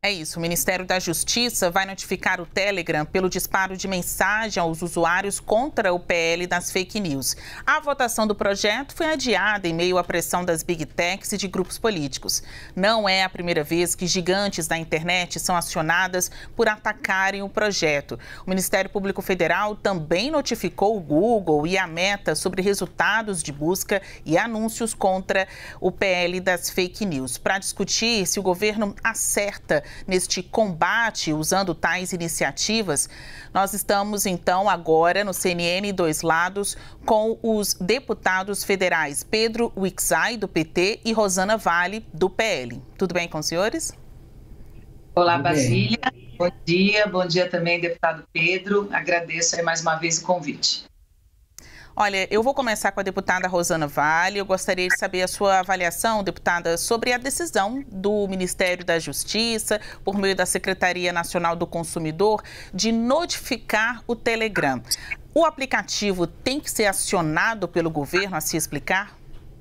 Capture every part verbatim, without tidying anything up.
É isso, o Ministério da Justiça vai notificar o Telegram pelo disparo de mensagem aos usuários contra o P L das fake news. A votação do projeto foi adiada em meio à pressão das Big Techs e de grupos políticos. Não é a primeira vez que gigantes da internet são acionadas por atacarem o projeto. O Ministério Público Federal também notificou o Google e a Meta sobre resultados de busca e anúncios contra o P L das fake news. Para discutir se o governo acerta neste combate usando tais iniciativas, nós estamos então agora no C N N Dois Lados com os deputados federais Pedro Wicksai, do P T, e Rosana Vale, do P L. Tudo bem com os senhores? Olá, Basília. Bom dia. Bom dia também, deputado Pedro. Agradeço aí mais uma vez o convite. Olha, eu vou começar com a deputada Rosana Vale. Eu gostaria de saber a sua avaliação, deputada, sobre a decisão do Ministério da Justiça, por meio da Secretaria Nacional do Consumidor, de notificar o Telegram. O aplicativo tem que ser acionado pelo governo a se explicar?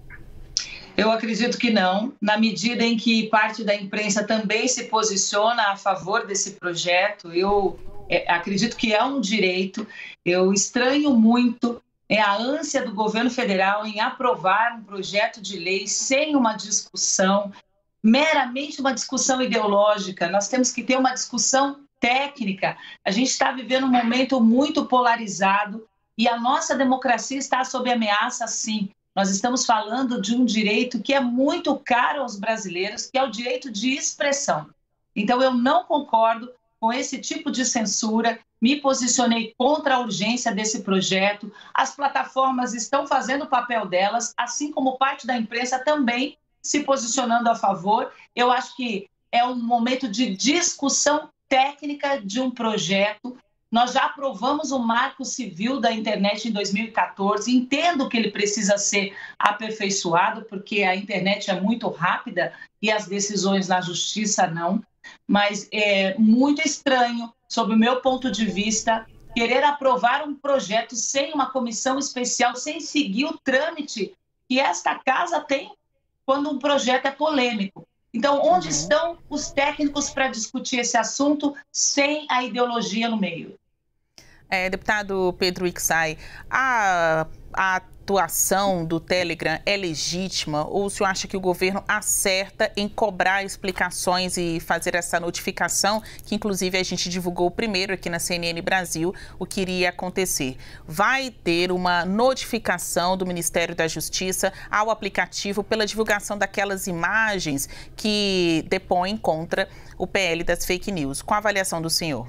Eu acredito que não, na medida em que parte da imprensa também se posiciona a favor desse projeto. Eu é, acredito que é um direito. Eu estranho muito é a ânsia do governo federal em aprovar um projeto de lei sem uma discussão, meramente uma discussão ideológica. Nós temos que ter uma discussão técnica. A gente está vivendo um momento muito polarizado e a nossa democracia está sob ameaça, sim. Nós estamos falando de um direito que é muito caro aos brasileiros, que é o direito de expressão. Então, eu não concordo com esse tipo de censura, me posicionei contra a urgência desse projeto. As plataformas estão fazendo o papel delas, assim como parte da imprensa também se posicionando a favor. Eu acho que é um momento de discussão técnica de um projeto. Nós já aprovamos o Marco Civil da Internet em dois mil e quatorze. Entendo que ele precisa ser aperfeiçoado, porque a internet é muito rápida e as decisões na justiça não. Mas é muito estranho, sob o meu ponto de vista, querer aprovar um projeto sem uma comissão especial, sem seguir o trâmite que esta casa tem quando um projeto é polêmico. Então, onde uhum. estão os técnicos para discutir esse assunto sem a ideologia no meio? É, deputado Pedro Wicksai, a, a atuação do Telegram é legítima ou o senhor acha que o governo acerta em cobrar explicações e fazer essa notificação, que inclusive a gente divulgou primeiro aqui na C N N Brasil o que iria acontecer? Vai ter uma notificação do Ministério da Justiça ao aplicativo pela divulgação daquelas imagens que depõem contra o P L das fake news. Com a avaliação do senhor?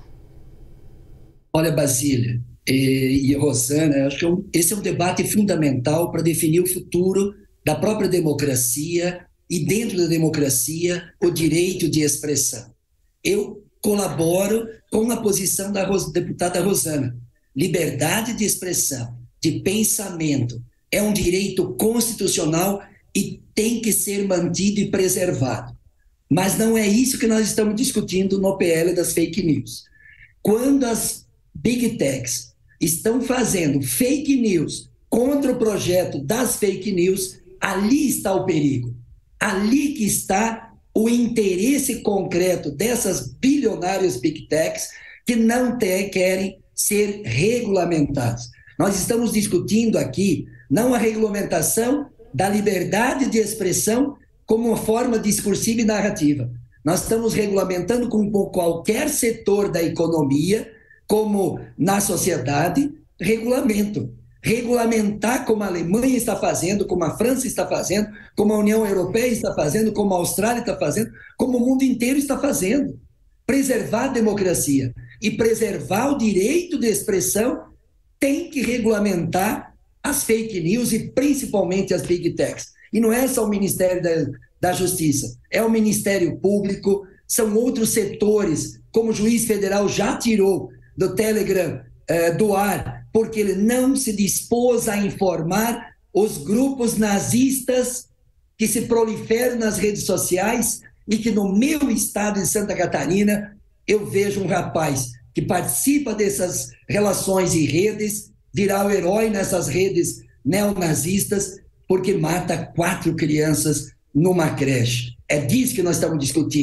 Olha, Basília e, e Rosana, acho que esse é um debate fundamental para definir o futuro da própria democracia e, dentro da democracia, o direito de expressão. Eu colaboro com a posição da Ros- deputada Rosana. Liberdade de expressão, de pensamento, é um direito constitucional e tem que ser mantido e preservado. Mas não é isso que nós estamos discutindo no P L das fake news. Quando as Big Techs estão fazendo fake news contra o projeto das fake news, ali está o perigo. Ali que está o interesse concreto dessas bilionárias Big Techs que não te, querem ser regulamentadas. Nós estamos discutindo aqui não a regulamentação da liberdade de expressão como uma forma discursiva e narrativa. Nós estamos regulamentando com qualquer setor da economia, como na sociedade, regulamento. Regulamentar como a Alemanha está fazendo, como a França está fazendo, como a União Europeia está fazendo, como a Austrália está fazendo, como o mundo inteiro está fazendo. Preservar a democracia e preservar o direito de expressão tem que regulamentar as fake news e principalmente as Big Techs. E não é só o Ministério da, da Justiça, é o Ministério Público, são outros setores, como o juiz federal já tirou do Telegram eh, do ar, porque ele não se dispôs a informar os grupos nazistas que se proliferam nas redes sociais e que no meu estado de Santa Catarina eu vejo um rapaz que participa dessas relações e redes virar o herói nessas redes neonazistas porque mata quatro crianças numa creche. É disso que nós estamos discutindo.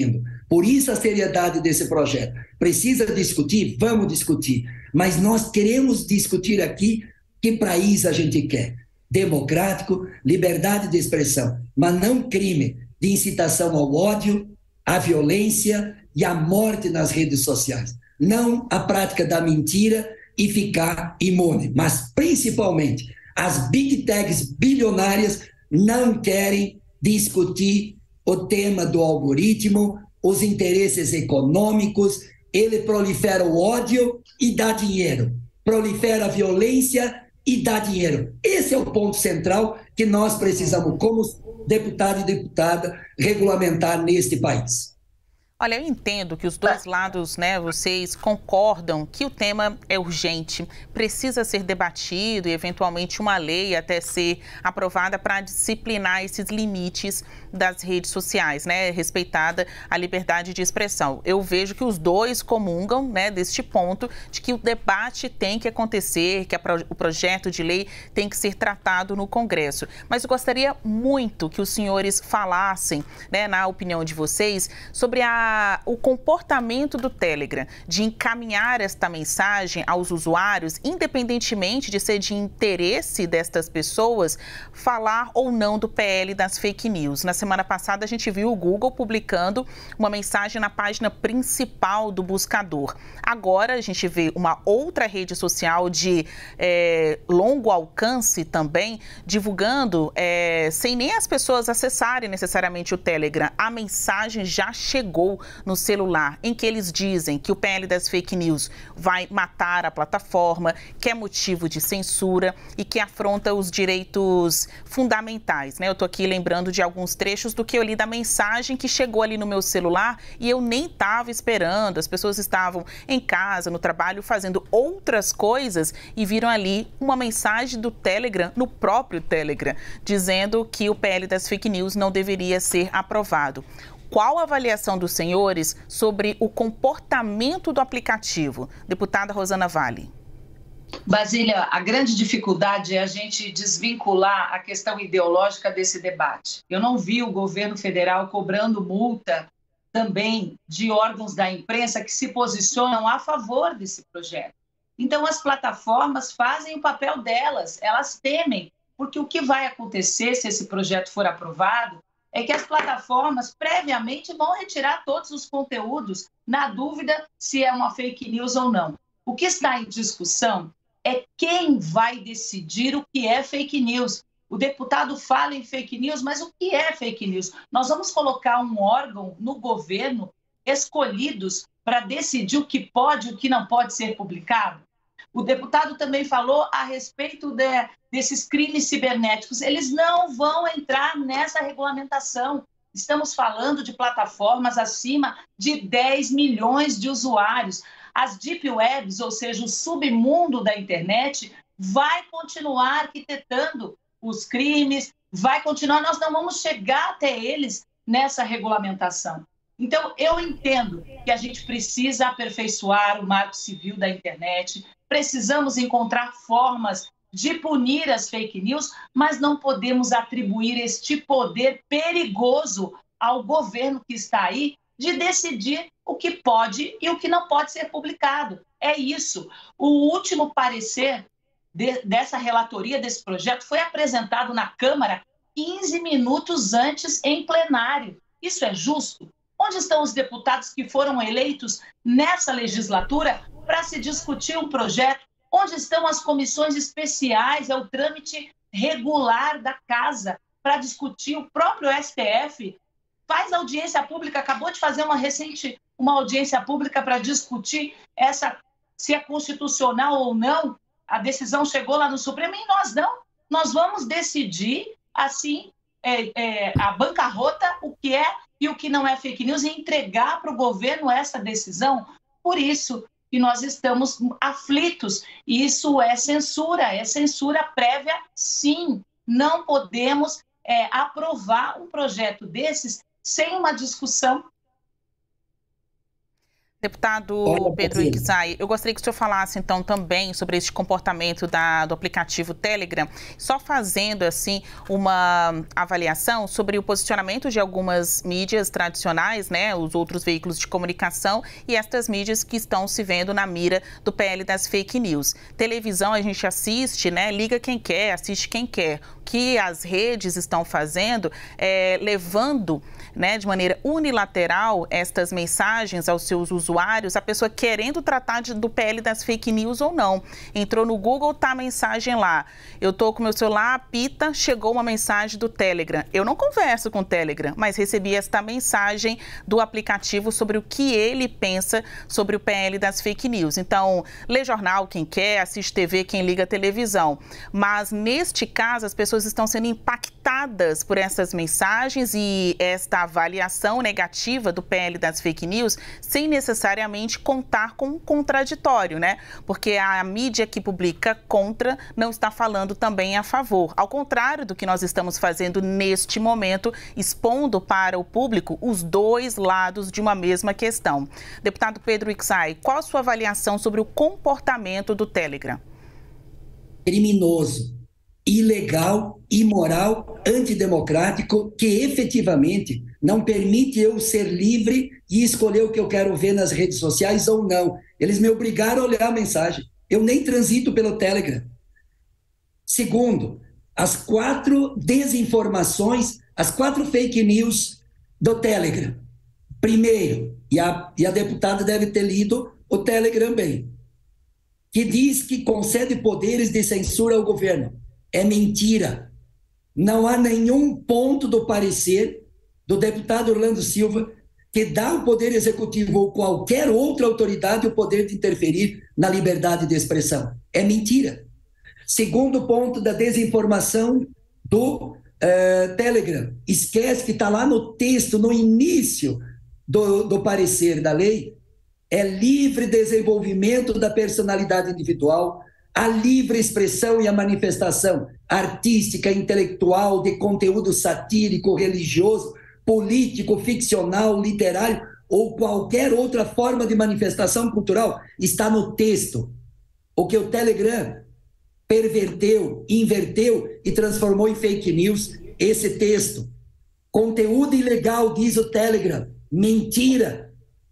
Por isso a seriedade desse projeto. Precisa discutir? Vamos discutir. Mas nós queremos discutir aqui que país a gente quer. Democrático, liberdade de expressão, mas não crime de incitação ao ódio, à violência e à morte nas redes sociais. Não a prática da mentira e ficar imune. Mas, principalmente, as big techs bilionárias não querem discutir o tema do algoritmo, os interesses econômicos. Ele prolifera o ódio e dá dinheiro. Prolifera a violência e dá dinheiro. Esse é o ponto central que nós precisamos, como deputado e deputada, regulamentar neste país. Olha, eu entendo que os dois lados, né, vocês concordam que o tema é urgente, precisa ser debatido e, eventualmente, uma lei até ser aprovada para disciplinar esses limites das redes sociais, né, respeitada a liberdade de expressão. Eu vejo que os dois comungam, né, deste ponto de que o debate tem que acontecer, que a, o projeto de lei tem que ser tratado no Congresso. Mas eu gostaria muito que os senhores falassem, né, na opinião de vocês, sobre a o comportamento do Telegram de encaminhar esta mensagem aos usuários, independentemente de ser de interesse destas pessoas, falar ou não do P L das fake news. Na semana passada, a gente viu o Google publicando uma mensagem na página principal do buscador. Agora, a gente vê uma outra rede social de é, longo alcance também, divulgando, é, sem nem as pessoas acessarem necessariamente o Telegram, a mensagem já chegou no celular, em que eles dizem que o P L das fake news vai matar a plataforma, que é motivo de censura e que afronta os direitos fundamentais, né? Eu tô aqui lembrando de alguns trechos do que eu li da mensagem que chegou ali no meu celular e eu nem estava esperando. As pessoas estavam em casa, no trabalho, fazendo outras coisas e viram ali uma mensagem do Telegram, no próprio Telegram, dizendo que o P L das fake news não deveria ser aprovado. Qual a avaliação dos senhores sobre o comportamento do aplicativo? Deputada Rosana Vale. Basília, a grande dificuldade é a gente desvincular a questão ideológica desse debate. Eu não vi o governo federal cobrando multa também de órgãos da imprensa que se posicionam a favor desse projeto. Então, as plataformas fazem o papel delas, elas temem, porque o que vai acontecer se esse projeto for aprovado é que as plataformas previamente vão retirar todos os conteúdos, na dúvida se é uma fake news ou não. O que está em discussão é quem vai decidir o que é fake news. O deputado fala em fake news, mas o que é fake news? Nós vamos colocar um órgão no governo escolhidos para decidir o que pode e o que não pode ser publicado? O deputado também falou a respeito de, desses crimes cibernéticos. Eles não vão entrar nessa regulamentação. Estamos falando de plataformas acima de dez milhões de usuários. As deep webs, ou seja, o submundo da internet, vai continuar arquitetando os crimes, vai continuar, nós não vamos chegar até eles nessa regulamentação. Então, eu entendo que a gente precisa aperfeiçoar o marco civil da internet, precisamos encontrar formas de punir as fake news, mas não podemos atribuir este poder perigoso ao governo que está aí de decidir o que pode e o que não pode ser publicado. É isso. O último parecer de, dessa relatoria, desse projeto, foi apresentado na Câmara quinze minutos antes em plenário. Isso é justo? Onde estão os deputados que foram eleitos nessa legislatura para se discutir um projeto? Onde estão as comissões especiais, é o trâmite regular da casa para discutir? O próprio S T F faz audiência pública, acabou de fazer uma recente uma audiência pública para discutir essa, se é constitucional ou não. A decisão chegou lá no Supremo e nós não. Nós vamos decidir, assim, é, é, a bancarrota, o que é e o que não é fake news, e entregar para o governo essa decisão. Por isso que nós estamos aflitos. E isso é censura, é censura prévia, sim. Não podemos é, aprovar um projeto desses sem uma discussão. Deputado Pedro Iczai, eu gostaria que o senhor falasse, então, também sobre esse comportamento da, do aplicativo Telegram, só fazendo, assim, uma avaliação sobre o posicionamento de algumas mídias tradicionais, né, os outros veículos de comunicação e estas mídias que estão se vendo na mira do P L das fake news. Televisão a gente assiste, né, liga quem quer, assiste quem quer. O que as redes estão fazendo é levando, né, de maneira unilateral estas mensagens aos seus usuários, a pessoa querendo tratar de, do P L das fake news ou não. Entrou no Google, tá a mensagem lá. Eu tô com meu celular, apita, chegou uma mensagem do Telegram. Eu não converso com o Telegram, mas recebi esta mensagem do aplicativo sobre o que ele pensa sobre o P L das fake news. Então, lê jornal quem quer, assiste T V quem liga a televisão. Mas, neste caso, as pessoas estão sendo impactadas por essas mensagens e esta avaliação negativa do P L das fake news sem necessariamente contar com um contraditório, né? Porque a mídia que publica contra não está falando também a favor. Ao contrário do que nós estamos fazendo neste momento, expondo para o público os dois lados de uma mesma questão. Deputado Pedro Iczai, qual a sua avaliação sobre o comportamento do Telegram? Criminoso, ilegal, imoral, antidemocrático, que efetivamente não permite eu ser livre e escolher o que eu quero ver nas redes sociais ou não. Eles me obrigaram a olhar a mensagem. Eu nem transito pelo Telegram. Segundo, as quatro desinformações, as quatro fake news do Telegram. Primeiro, e a, e a deputada deve ter lido o Telegram bem, que diz que concede poderes de censura ao governo. É mentira. Não há nenhum ponto do parecer do deputado Orlando Silva que dá ao Poder Executivo ou qualquer outra autoridade o poder de interferir na liberdade de expressão. É mentira. Segundo ponto da desinformação do uh, Telegram. Esquece que está lá no texto, no início do, do parecer da lei, é livre desenvolvimento da personalidade individual, a livre expressão e a manifestação artística, intelectual, de conteúdo satírico, religioso, político, ficcional, literário ou qualquer outra forma de manifestação cultural está no texto. O que o Telegram perverteu, inverteu e transformou em fake news, esse texto. Conteúdo ilegal, diz o Telegram. Mentira.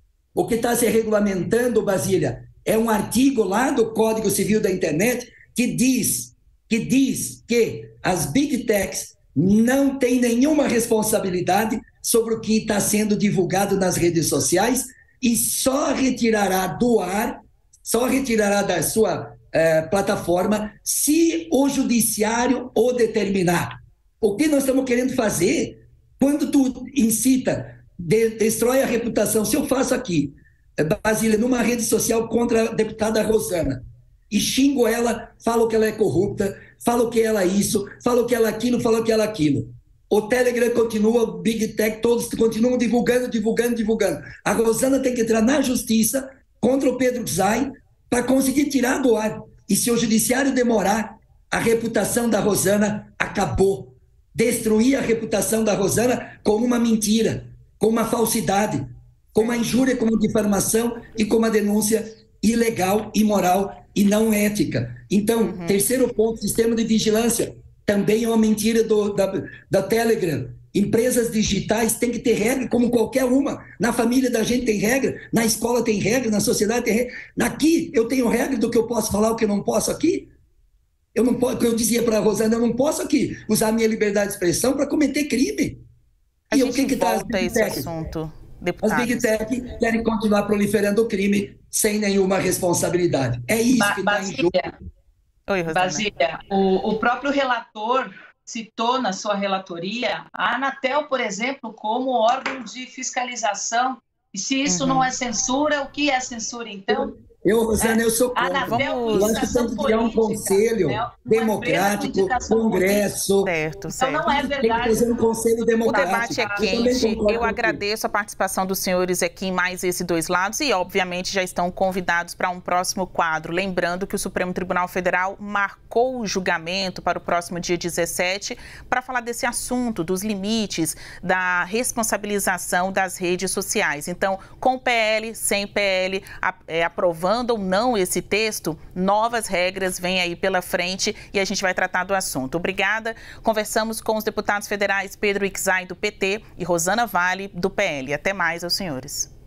O que está se regulamentando, Basília, é um artigo lá do Código Civil da Internet que diz, que diz que as Big Techs não têm nenhuma responsabilidade sobre o que está sendo divulgado nas redes sociais e só retirará do ar, só retirará da sua eh, plataforma se o judiciário o determinar. O que nós estamos querendo fazer, quando tu incita, de, destrói a reputação, se eu faço aqui, Basília, numa rede social contra a deputada Rosana, e xingo ela, falo que ela é corrupta, falo que ela é isso, falo que ela é aquilo, falo que ela é aquilo. O Telegram continua, Big Tech, todos continuam divulgando, divulgando, divulgando. A Rosana tem que entrar na justiça contra o Pedro Iczai para conseguir tirar do ar. E se o judiciário demorar, a reputação da Rosana acabou. Destruir a reputação da Rosana com uma mentira, com uma falsidade, com uma injúria, com uma difamação e com uma denúncia ilegal, imoral e não ética. Então, uhum. terceiro ponto, sistema de vigilância, também é uma mentira do, da, da Telegram. Empresas digitais têm que ter regra como qualquer uma. Na família da gente tem regra, na escola tem regra, na sociedade tem regra. Aqui eu tenho regra do que eu posso falar, o que eu não posso aqui. Eu não posso, eu dizia para a Rosana, eu não posso aqui usar a minha liberdade de expressão para cometer crime. A e gente o que que volta tá, a esse assunto. Deputados. As Big Tech querem continuar proliferando o crime sem nenhuma responsabilidade. É isso ba que está em jogo. Oi, Basília, o, o próprio relator citou na sua relatoria a Anatel, por exemplo, como órgão de fiscalização. E se isso uhum. não é censura, o que é censura, então? Eu, Rosana, eu sou Ah, contra. Vamos- Eu acho que tem que criar um conselho né? Uma democrático, empresa com indicação congresso. Certo, Então certo. não é Tem que verdade. fazer um conselho O democrático. debate é Eu também quente. concordo Eu com agradeço a participação dos senhores aqui em mais esses dois lados e, obviamente, já estão convidados para um próximo quadro. Lembrando que o Supremo Tribunal Federal marcou o julgamento para o próximo dia dezessete para falar desse assunto, dos limites da responsabilização das redes sociais. Então, com P L, sem P L, a- é, aprovando ou não esse texto, novas regras vêm aí pela frente e a gente vai tratar do assunto. Obrigada. Conversamos com os deputados federais Pedro Ixay, do P T, e Rosana Vale, do P L. Até mais aos senhores.